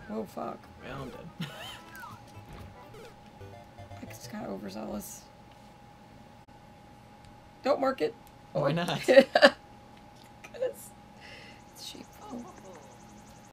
Oh, fuck. Well, I'm dead. It's kind of overzealous. Don't mark it. Why not?